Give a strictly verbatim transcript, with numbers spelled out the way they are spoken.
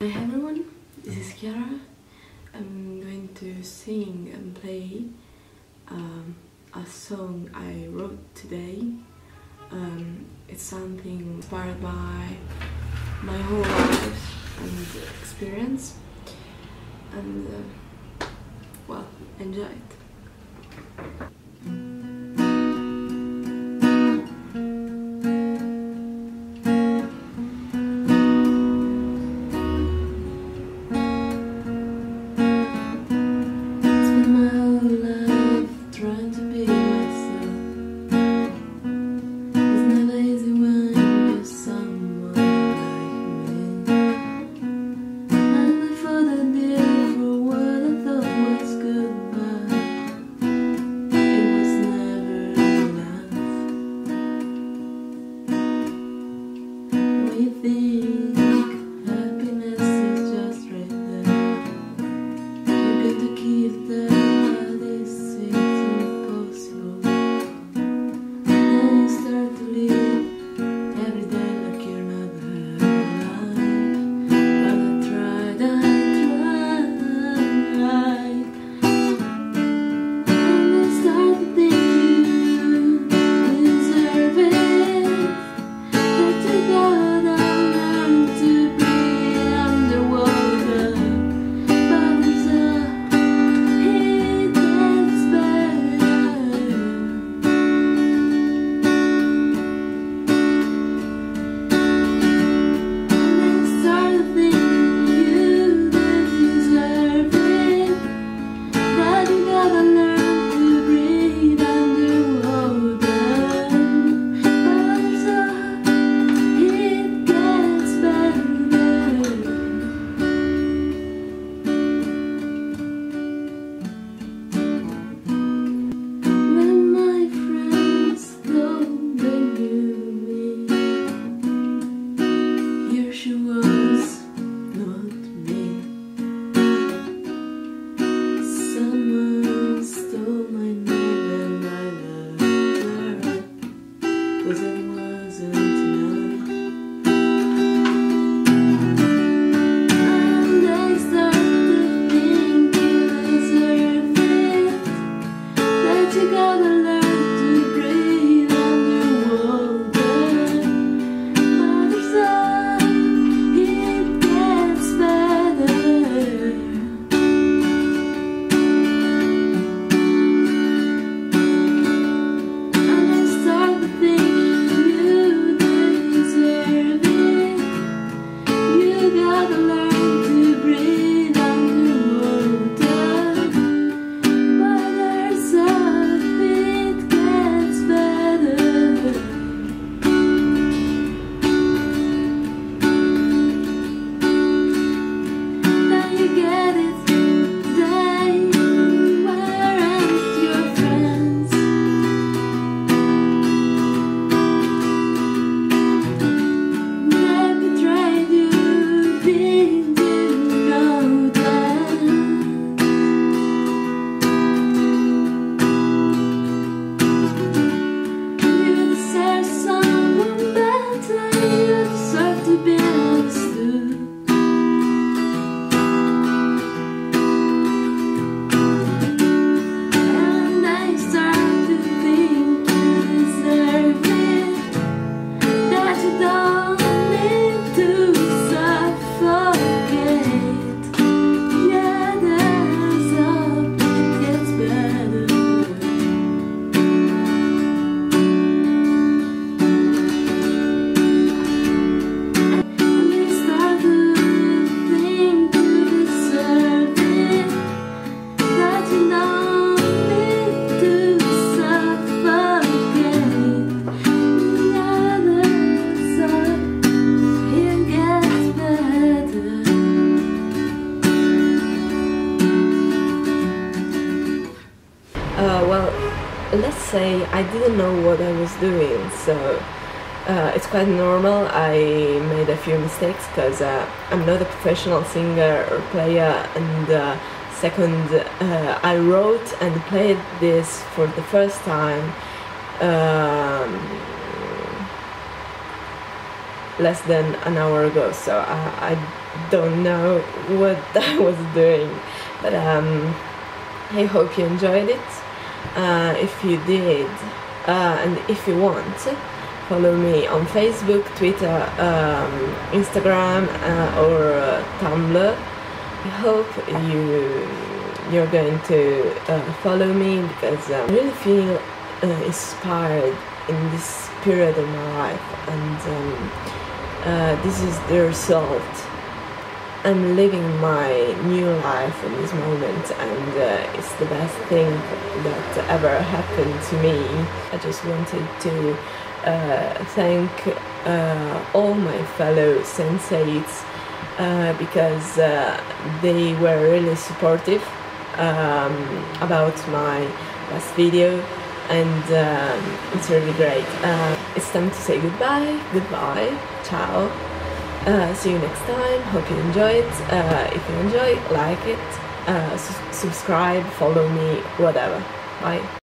Hi everyone, this is Chiara. I'm going to sing and play um, a song I wrote today. Um, it's something inspired by my whole life and experience, and uh, well, enjoy it. Uh, well, let's say I didn't know what I was doing, so uh, it's quite normal. I made a few mistakes because uh, I'm not a professional singer or player, and uh, second, uh, I wrote and played this for the first time. Um, less than an hour ago, so I, I don't know what I was doing, but um, I hope you enjoyed it. Uh, if you did, uh, and if you want, follow me on Facebook, Twitter, um, Instagram, uh, or uh, Tumblr. I hope you you're going to uh, follow me, because I really feel uh, inspired in this period of my life, and um, uh, this is the result. I'm living my new life in this moment, and uh, it's the best thing that ever happened to me. I just wanted to uh, thank uh, all my fellow senseis uh, because uh, they were really supportive um, about my last video, and um, it's really great. Uh, it's time to say goodbye, goodbye, ciao. Uh, see you next time. Hope you enjoy it. Uh, if you enjoy, like it, uh, su subscribe, follow me, whatever. Bye.